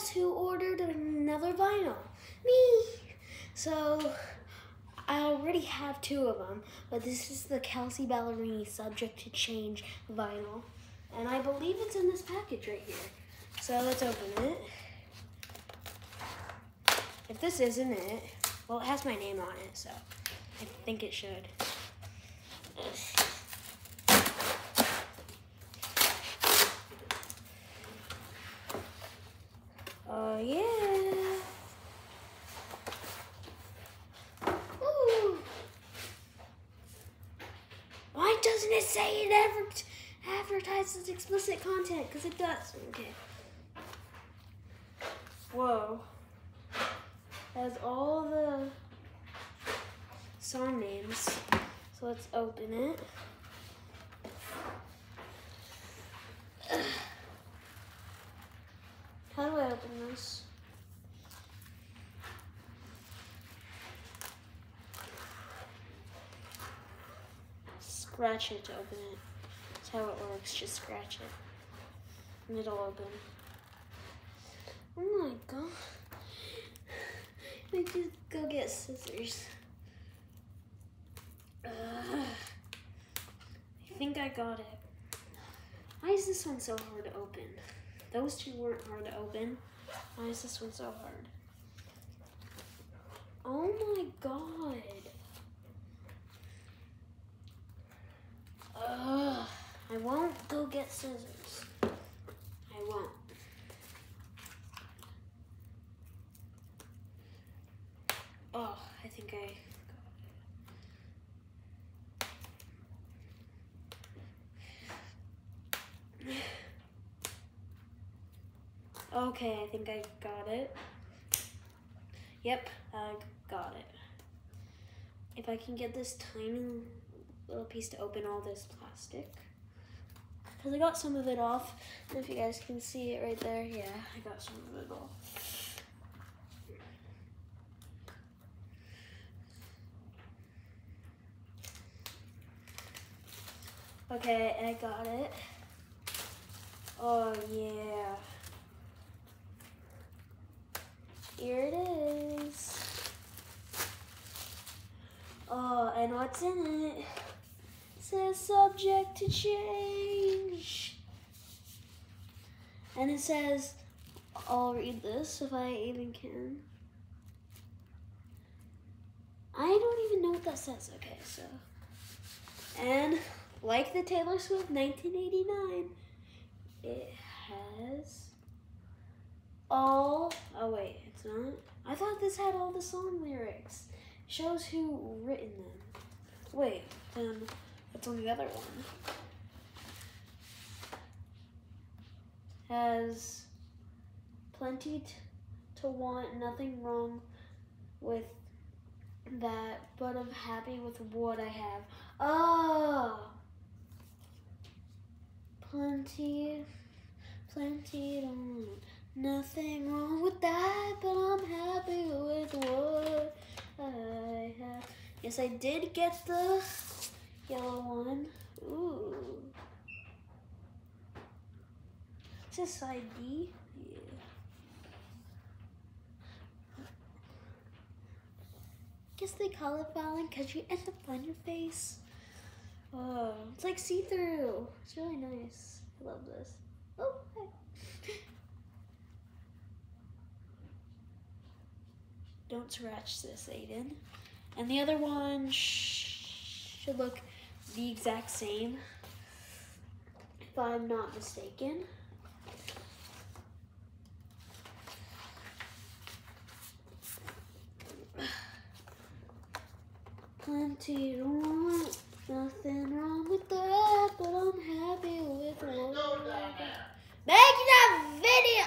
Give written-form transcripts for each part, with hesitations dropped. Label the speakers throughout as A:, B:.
A: guess who ordered another vinyl? Me! So, I already have 2 of them, but this is the Kelsea Ballerini Subject to Change vinyl. And I believe it's in this package right here. So let's open it. If this isn't it, well, it has my name on it, so I think it should. Oh, yeah. Ooh. Why doesn't it say it advertises explicit content? Because it does. Okay. Whoa. Has all the song names. So let's open it. How do I open this? Scratch it to open it. That's how it works. Just scratch it. And it'll open. Oh my god. I just go get scissors. I think I got it. Why is this one so hard to open? Those 2 weren't hard to open. Why is this one so hard? Oh my god. I won't go get scissors. I won't. Oh, I think I got it. Okay, I think I got it. Yep, I got it. If I can get this tiny little piece to open all this plastic. Because I got some of it off. And if you guys can see it right there, yeah, I got some of it off. Okay, I got it. Oh yeah. Here it is. Oh, and what's in it? It says subject to change. And it says, I'll read this if I even can. I don't even know what that says. Okay, so. And like the Taylor Swift 1989, it has all, oh wait, it's not. I thought this had all the song lyrics. It shows who written them. Wait, then it's on the other one. Has plenty to want, nothing wrong with that, but I'm happy with what I have. Oh! Plenty to want, nothing wrong with that, but I'm happy with what I have. Yes, I did get the yellow one. Ooh. Is this side B? Yeah. Guess they call it fouling because you end up on your face. Oh, it's like see-through. It's really nice. I love this. Oh, hi. Don't scratch this, Aiden. And the other one should look the exact same, if I'm not mistaken. Plenty to want, nothing wrong with that, but I'm happy with what I got. Making a video!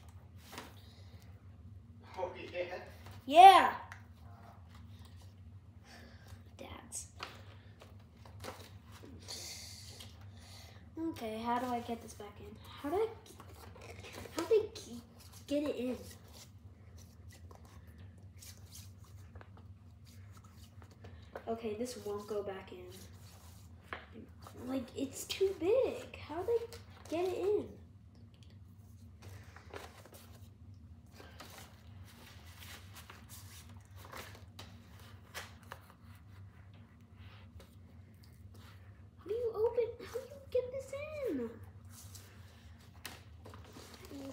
B: Oh, yeah?
A: Yeah. Dads. Okay, how do I get this back in? How do I get it in? Okay, this won't go back in. Like, it's too big. How do I get it in?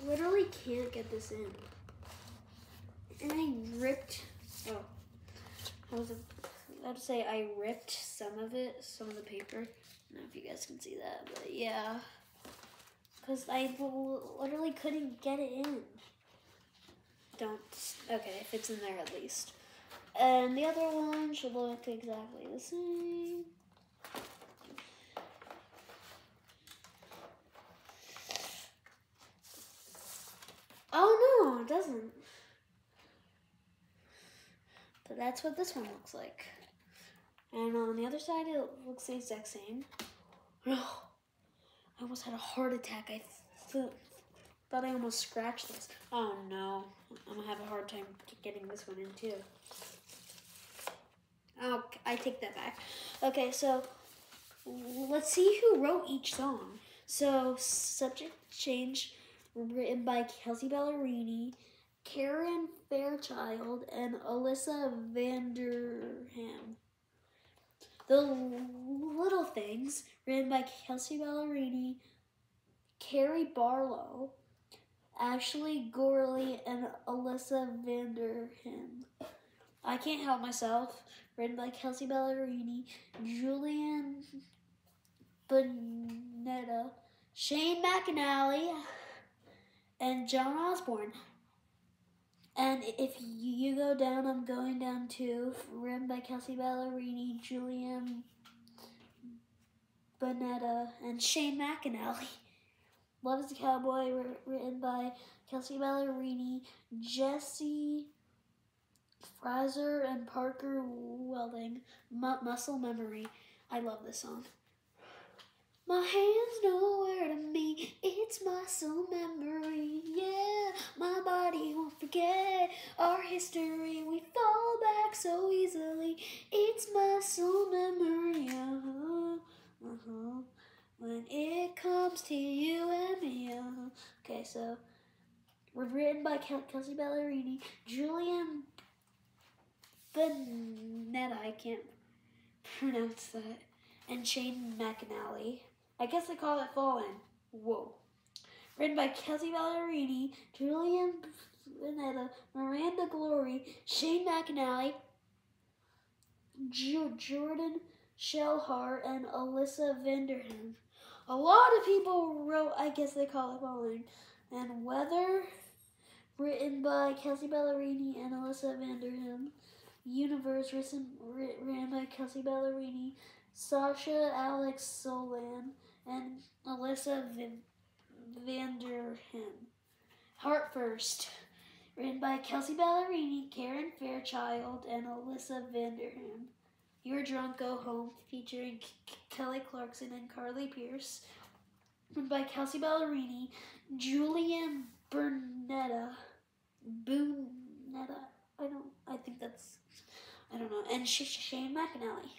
A: literally can't get this in. And I ripped, I was about to say I ripped some of the paper. I don't know if you guys can see that, but yeah. Because I literally couldn't get it in. Okay, if it's in there at least. And the other one should look exactly the same. Oh no, it doesn't. But that's what this one looks like. And on the other side, it looks the exact same. No, I almost had a heart attack. I thought I almost scratched this. Oh no, I'm gonna have a hard time getting this one in too. Oh, I take that back. Okay, so let's see who wrote each song. So, Subject Change, written by Kelsey Ballerini, Karen Fairchild, and Alyssa Vanderham. The Little Things, written by Kelsey Ballerini, Carrie Barlow, Ashley Gorley, and Alyssa Vanderham. I Can't Help Myself, written by Kelsey Ballerini, Julian Bonetta, Shane McAnally, and John Osborne. And If You Go Down, I'm Going Down Too, written by Kelsey Ballerini, Julian Bonetta, and Shane McAnally. Love is a Cowboy, written by Kelsey Ballerini, Jesse Fraser, and Parker Welding. Muscle Memory. I love this song. My hands know where to be, it's muscle memory, yeah. My body won't forget our history, we fall back so easily. It's muscle memory, when it comes to you and me, Okay, so we're written by Kelsey Ballerini, Julian Bonetta, I can't pronounce that, and Shane McAnally. I guess they call it Fallen. Whoa. Written by Kelsey Ballerini, Julian Bonetta, Miranda Glory, Shane McAnally, Jordan Shellhart, and Alyssa Vanderham. A lot of people wrote, I guess they call it Fallen. And Weather, written by Kelsey Ballerini and Alyssa Vanderham. Universe, written by Kelsey Ballerini, Sasha Alex Solan, and Alyssa Vanderham. Heart First, written by Kelsey Ballerini, Karen Fairchild, and Alyssa Vanderham. You're Drunk, Go Home, featuring Kelly Clarkson and Carly Pierce, written by Kelsey Ballerini, Julian Bonetta, I don't know, and Shane McAnally.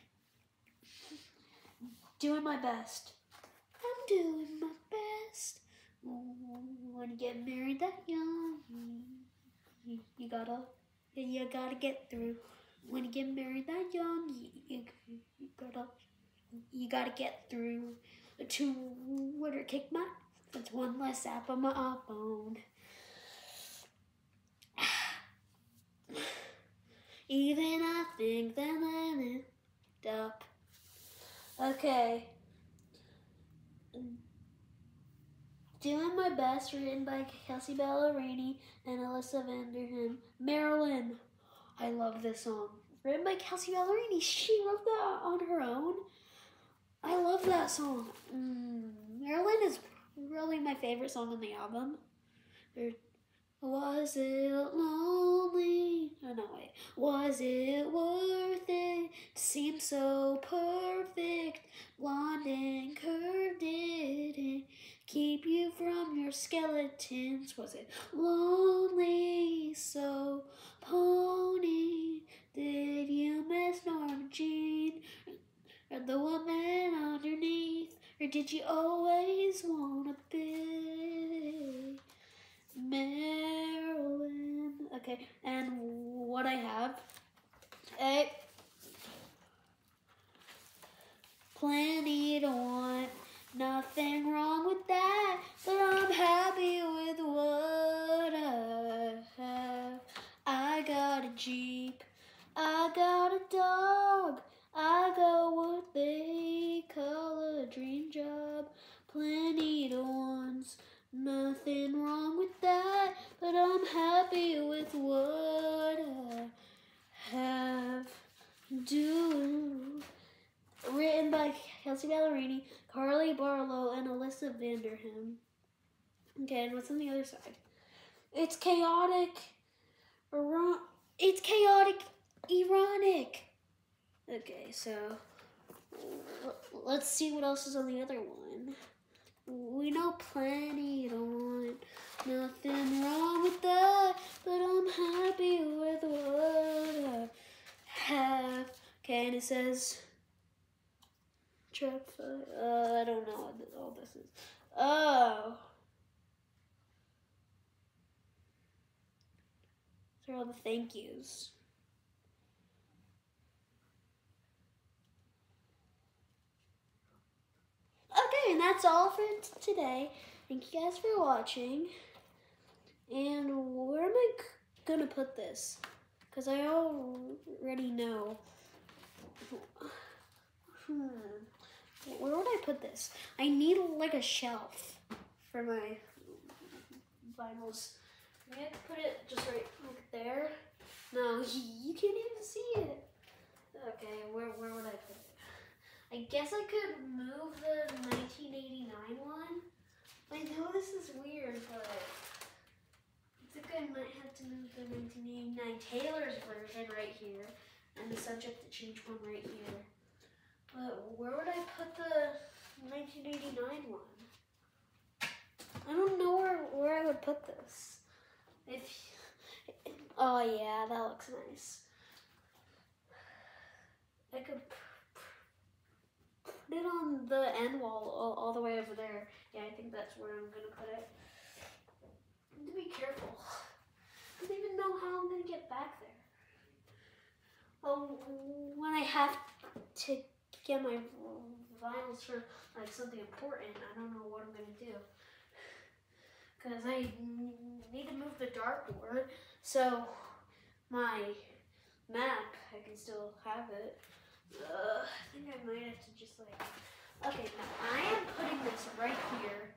A: Doing My Best. I'm doing my best. When you get married that young, you gotta get through. When you get married that young, you gotta get through. To water kick my, that's one less app on my iPhone. Even I think that I'm end up. Okay. Doing My Best, written by Kelsey Ballerini and Alyssa Vanderham. Marilyn. I love this song. Written by Kelsey Ballerini. She wrote that on her own. I love that song. Marilyn is really my favorite song on the album. Was it lonely? Oh, no, wait. Was it worth it to seem so perfect? Blonde and curved, did it keep you from your skeletons? Was it lonely, so pony? Did you miss Norma Jean or the woman underneath? Or did you always want to be Marilyn? Okay, and what I have, plenty to want, nothing wrong with that, but I'm happy with what nothing wrong with that, but I'm happy with what I have do. Written by Kelsey Ballerini, Carly Barlow, and Alyssa Vanderham. Okay, and what's on the other side? It's chaotic. It's chaotic, ironic. Okay, so let's see what else is on the other one. We know plenty don't want nothing wrong with that, but I'm happy with what I have. Okay, and it says track 5. I don't know what all this is. Oh. These are all the thank yous. Okay, and that's all for today. Thank you guys for watching. And where am I gonna put this? Because I already know. Where would I put this? I need like a shelf for my vinyls. I have to put it just right there. No, you can't even see it. Okay, where would I put it? I guess I could move the 1989 one. I know this is weird, but I think I might have to move the 1989 Taylor's version right here and the subject to change one right here. But where would I put the 1989 one? I don't know where I would put this. Oh yeah, that looks nice. I could put it on the end wall all the way over there. Yeah, I think that's where I'm gonna put it. I have to be careful. I don't even know how I'm gonna get back there. Well, when I have to get my vinyls for like something important, I don't know what I'm gonna do. Because I need to move the dartboard, so my map, I can still have it. I think I might have to just like, okay, now I am putting this right here.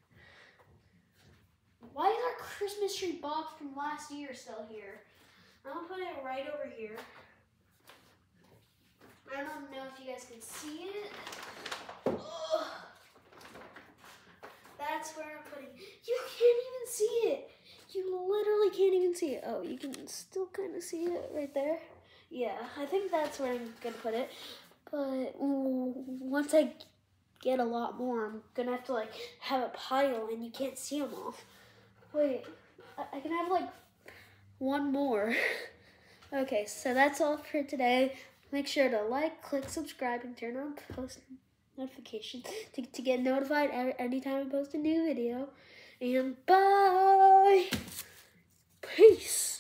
A: Why is our Christmas tree box from last year still here? I'm gonna put it right over here. I don't know if you guys can see it. Ugh. That's where I'm putting it. You can't even see it. You literally can't even see it. Oh, you can still kind of see it right there. Yeah, I think that's where I'm gonna put it. But once I get a lot more, I'm gonna have to like have a pile and you can't see them all. Wait, I can have like one more. Okay, so that's all for today. Make sure to like, click subscribe, and turn on post notifications to get notified anytime I post a new video. And bye! Peace!